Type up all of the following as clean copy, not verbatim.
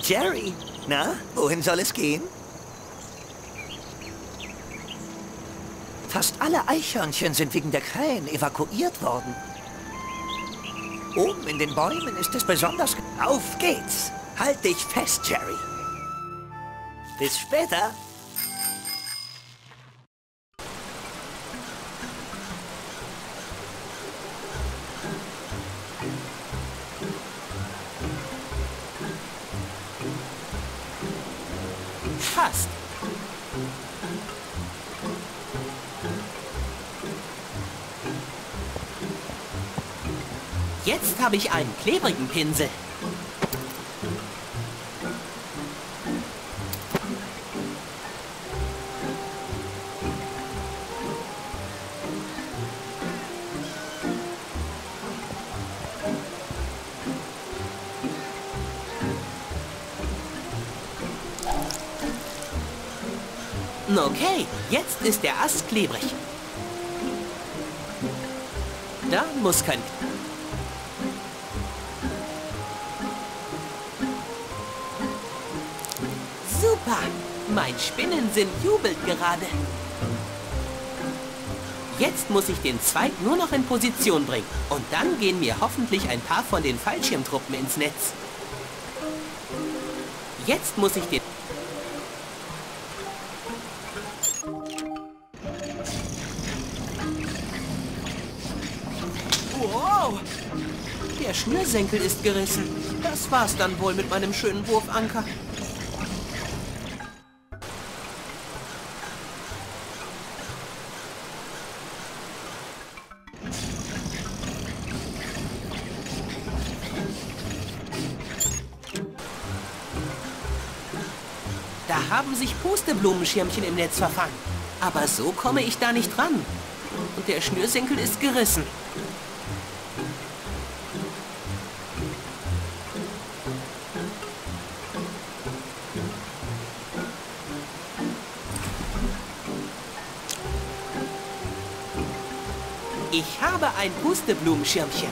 Jerry, na, wohin soll es gehen? Fast alle Eichhörnchen sind wegen der Krähen evakuiert worden. Oben in den Bäumen ist es besonders... Auf geht's! Halt dich fest, Jerry. Bis später. Fast. Jetzt habe ich einen klebrigen Pinsel. Okay, jetzt ist der Ast klebrig. Da muss kein... Super! Mein Spinnensinn jubelt gerade. Jetzt muss ich den Zweig nur noch in Position bringen. Und dann gehen mir hoffentlich ein paar von den Fallschirmtruppen ins Netz. Jetzt muss ich den... Wow! Der Schnürsenkel ist gerissen. Das war's dann wohl mit meinem schönen Wurfanker. Da haben sich Pusteblumenschirmchen im Netz verfangen. Aber so komme ich da nicht ran. Und der Schnürsenkel ist gerissen. Ich habe ein Pusteblumenschirmchen.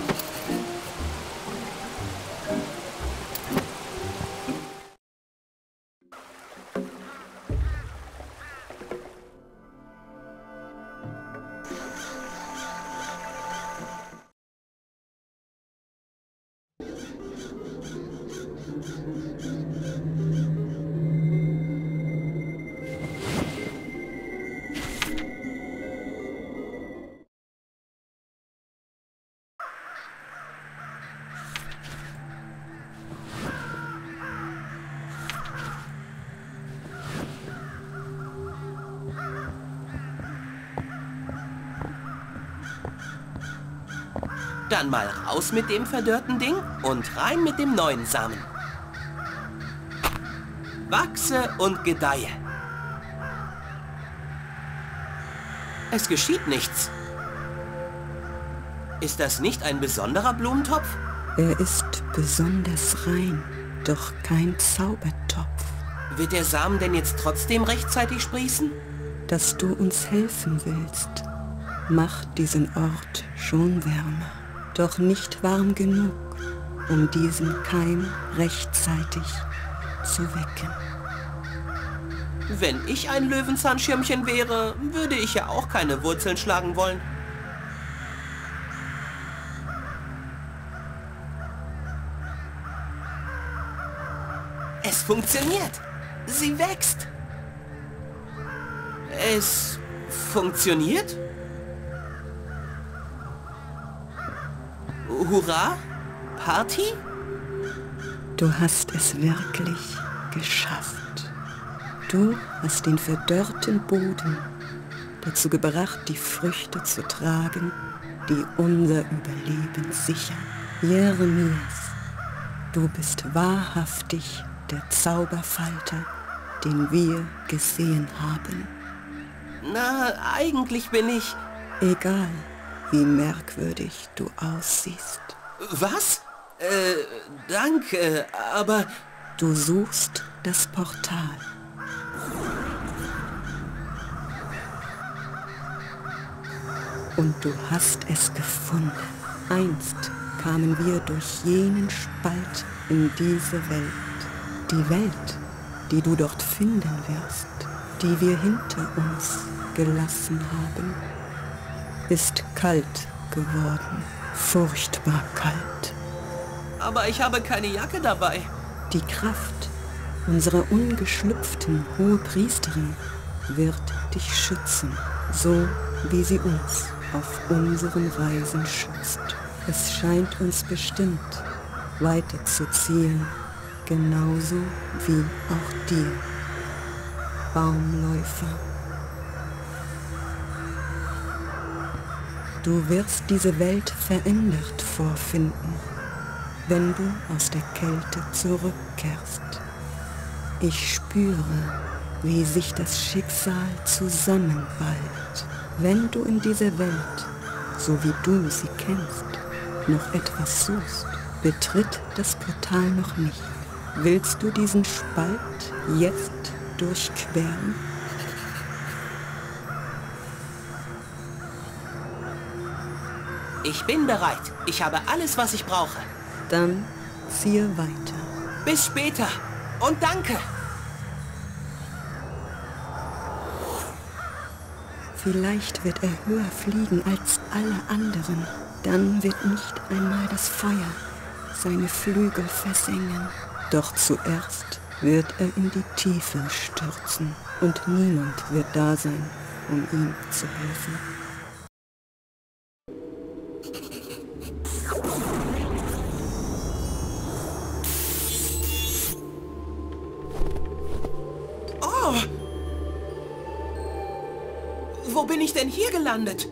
Dann mal raus mit dem verdörrten Ding und rein mit dem neuen Samen. Wachse und gedeihe. Es geschieht nichts. Ist das nicht ein besonderer Blumentopf? Er ist besonders rein, doch kein Zaubertopf. Wird der Samen denn jetzt trotzdem rechtzeitig sprießen? Dass du uns helfen willst, macht diesen Ort schon wärmer. Doch nicht warm genug, um diesen Keim rechtzeitig zu wecken. Wenn ich ein Löwenzahnschirmchen wäre, würde ich ja auch keine Wurzeln schlagen wollen. Es funktioniert. Sie wächst. Es funktioniert? Hurra? Party? Du hast es wirklich geschafft. Du hast den verdörrten Boden dazu gebracht, die Früchte zu tragen, die unser Überleben sichern. Jeremias, du bist wahrhaftig der Zauberfalter, den wir gesehen haben. Na, eigentlich bin ich... Egal, wie merkwürdig du aussiehst. Was? Danke, aber... Du suchst das Portal. Und du hast es gefunden. Einst kamen wir durch jenen Spalt in diese Welt. Die Welt, die du dort finden wirst, die wir hinter uns gelassen haben, ist kalt geworden, furchtbar kalt. Aber ich habe keine Jacke dabei. Die Kraft unserer ungeschlüpften Hohepriesterin wird dich schützen, so wie sie uns auf unseren Reisen schützt. Es scheint uns bestimmt, weiterzuziehen, genauso wie auch dir, Baumläufer. Du wirst diese Welt verändert vorfinden, wenn du aus der Kälte zurückkehrst. Ich spüre, wie sich das Schicksal zusammenballt. Wenn du in dieser Welt, so wie du sie kennst, noch etwas suchst, betritt das Portal noch nicht. Willst du diesen Spalt jetzt durchqueren? Ich bin bereit. Ich habe alles, was ich brauche. Dann ziehe weiter. Bis später. Und danke. Vielleicht wird er höher fliegen als alle anderen. Dann wird nicht einmal das Feuer seine Flügel versengen. Doch zuerst wird er in die Tiefe stürzen und niemand wird da sein, um ihm zu helfen. Oh! Wo bin ich denn hier gelandet?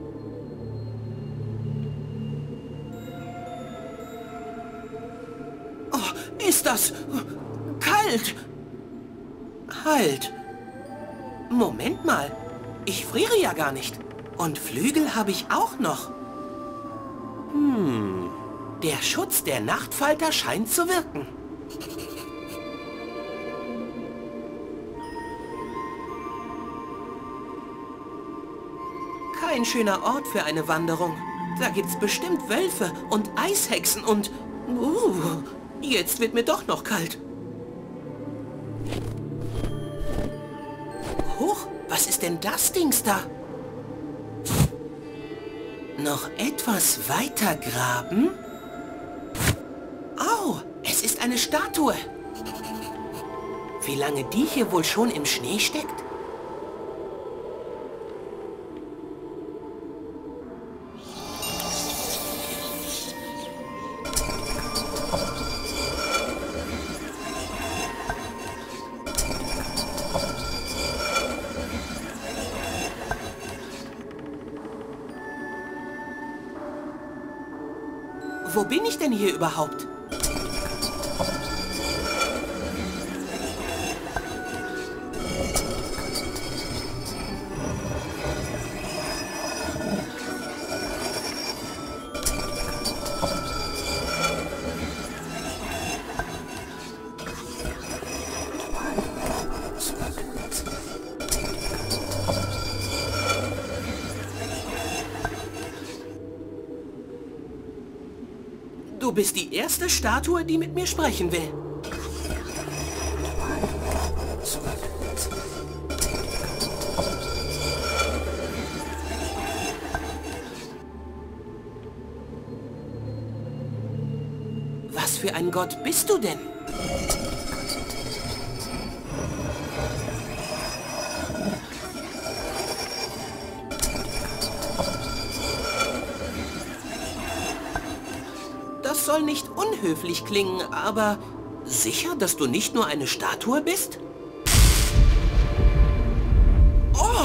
Oh, ist das kalt? Halt! Moment mal, ich friere ja gar nicht. Und Flügel habe ich auch noch. Der Schutz der Nachtfalter scheint zu wirken. Kein schöner Ort für eine Wanderung. Da gibt's bestimmt Wölfe und Eishexen und... jetzt wird mir doch noch kalt. Huch, was ist denn das Dings da? Noch etwas weiter graben? Au, es ist eine Statue. Wie lange die hier wohl schon im Schnee steckt? Wo bin ich denn hier überhaupt? Du bist die erste Statue, die mit mir sprechen will. Was für ein Gott bist du denn? Das soll nicht unhöflich klingen, aber sicher, dass du nicht nur eine Statue bist? Oh!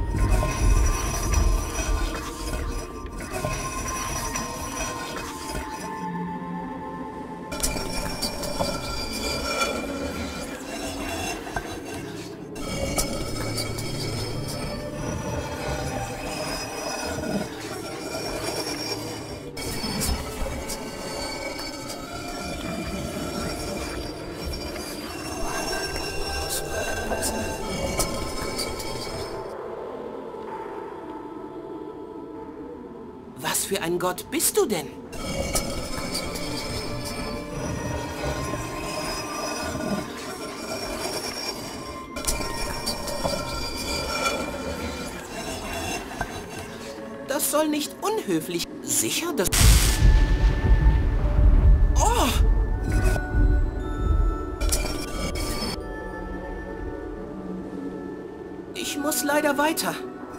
Was für ein Gott bist du denn? soll nicht unhöflich. Sicher, dass... Oh! Ich muss leider weiter.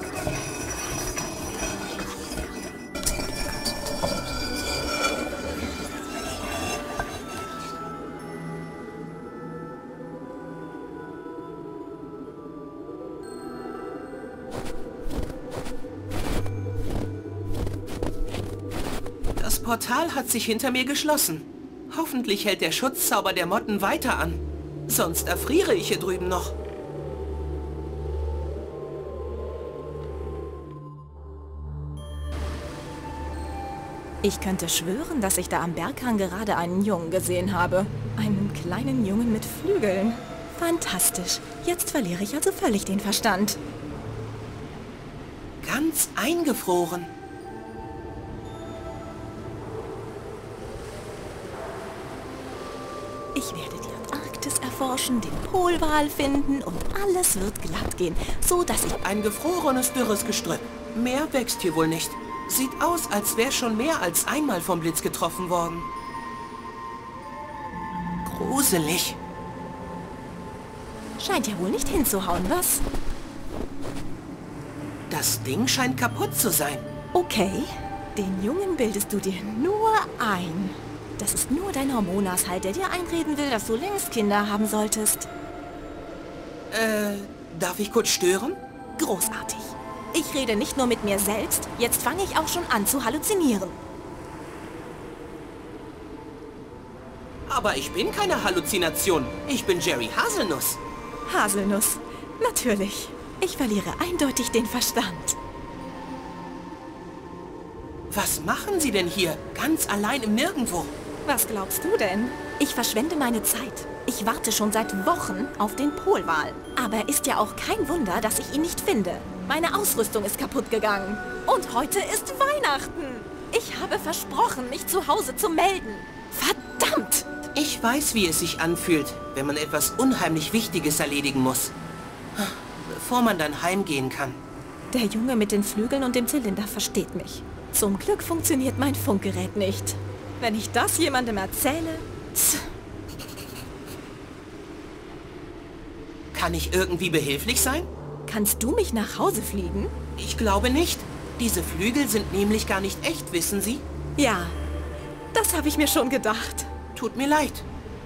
Das Portal hat sich hinter mir geschlossen. Hoffentlich hält der Schutzzauber der Motten weiter an. Sonst erfriere ich hier drüben noch. Ich könnte schwören, dass ich da am Berghang gerade einen Jungen gesehen habe. Einen kleinen Jungen mit Flügeln. Fantastisch. Jetzt verliere ich also völlig den Verstand. Ganz eingefroren. Ich werde die Antarktis erforschen, den Polwal finden und alles wird glatt gehen, so dass ich... Ein gefrorenes, dürres Gestrüpp. Mehr wächst hier wohl nicht. Sieht aus, als wäre schon mehr als einmal vom Blitz getroffen worden. Gruselig. Scheint ja wohl nicht hinzuhauen, was? Das Ding scheint kaputt zu sein. Okay, den Jungen bildest du dir nur ein. Das ist nur dein Hormonaushalt, der dir einreden will, dass du längst Kinder haben solltest. Darf ich kurz stören? Großartig. Ich rede nicht nur mit mir selbst, jetzt fange ich auch schon an zu halluzinieren. Aber ich bin keine Halluzination. Ich bin Jerry Haselnuss. Haselnuss, natürlich. Ich verliere eindeutig den Verstand. Was machen Sie denn hier, ganz allein im Nirgendwo? Was glaubst du denn? Ich verschwende meine Zeit. Ich warte schon seit Wochen auf den Polwal. Aber ist ja auch kein Wunder, dass ich ihn nicht finde. Meine Ausrüstung ist kaputt gegangen. Und heute ist Weihnachten. Ich habe versprochen, mich zu Hause zu melden. Verdammt! Ich weiß, wie es sich anfühlt, wenn man etwas unheimlich Wichtiges erledigen muss. Bevor man dann heimgehen kann. Der Junge mit den Flügeln und dem Zylinder versteht mich. Zum Glück funktioniert mein Funkgerät nicht. Wenn ich das jemandem erzähle... Kann ich irgendwie behilflich sein? Kannst du mich nach Hause fliegen? Ich glaube nicht. Diese Flügel sind nämlich gar nicht echt, wissen Sie? Ja, das habe ich mir schon gedacht. Tut mir leid.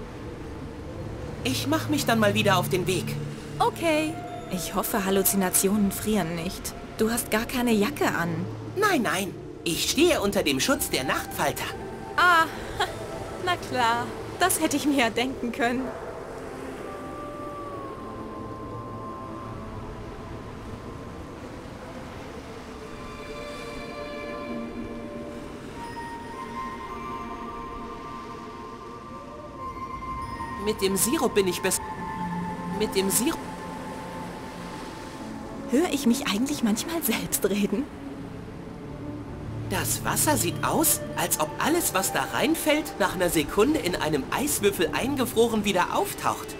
Ich mache mich dann mal wieder auf den Weg. Okay. Ich hoffe, Halluzinationen frieren nicht. Du hast gar keine Jacke an. Nein, nein. Ich stehe unter dem Schutz der Nachtfalter. Ah, na klar. Das hätte ich mir ja denken können. Mit dem Sirup bin ich besser. Mit dem Sirup... Höre ich mich eigentlich manchmal selbst reden? Das Wasser sieht aus, als ob alles, was da reinfällt, nach einer Sekunde in einem Eiswürfel eingefroren wieder auftaucht.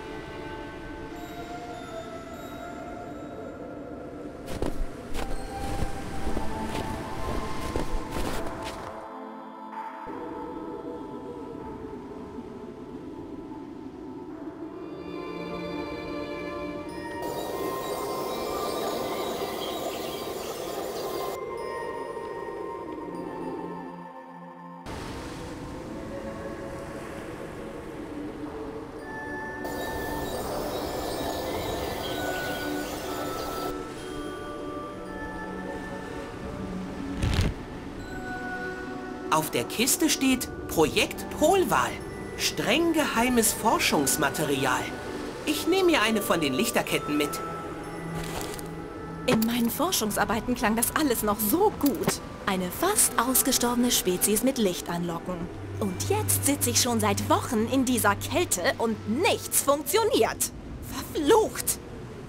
Auf der Kiste steht Projekt Polwal. Streng geheimes Forschungsmaterial. Ich nehme mir eine von den Lichterketten mit. In meinen Forschungsarbeiten klang das alles noch so gut. Eine fast ausgestorbene Spezies mit Licht anlocken. Und jetzt sitze ich schon seit Wochen in dieser Kälte und nichts funktioniert. Verflucht!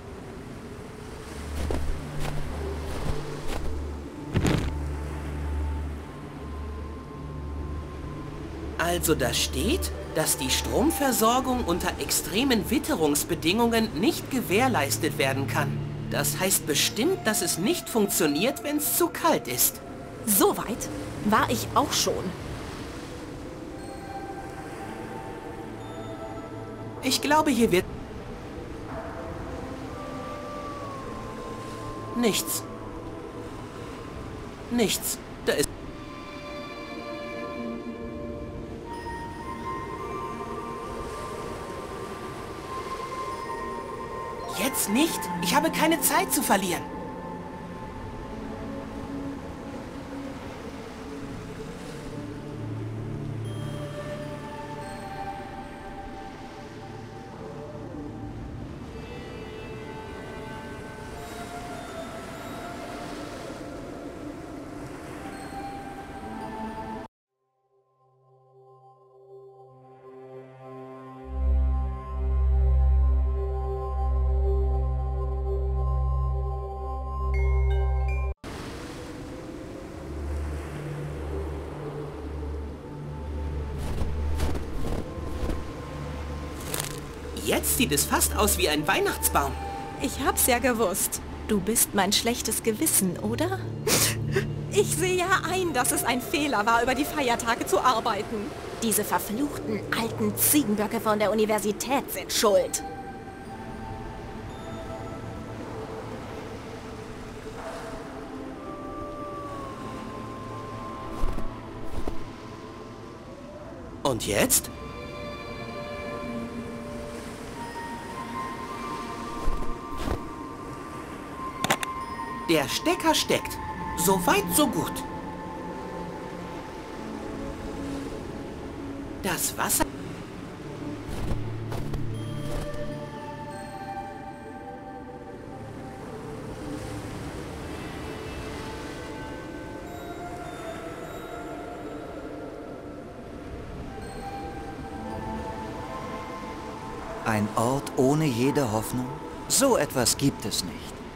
Also da steht, dass die Stromversorgung unter extremen Witterungsbedingungen nicht gewährleistet werden kann. Das heißt bestimmt, dass es nicht funktioniert, wenn es zu kalt ist. So weit war ich auch schon. Ich glaube, hier wird... Nichts. Nichts. Da ist... Jetzt nicht. Ich habe keine Zeit zu verlieren. Jetzt sieht es fast aus wie ein Weihnachtsbaum. Ich hab's ja gewusst. Du bist mein schlechtes Gewissen, oder? Ich sehe ja ein, dass es ein Fehler war, über die Feiertage zu arbeiten. Diese verfluchten alten Ziegenböcke von der Universität sind schuld. Und jetzt? Der Stecker steckt. So weit, so gut. Das Wasser... Ein Ort ohne jede Hoffnung? So etwas gibt es nicht.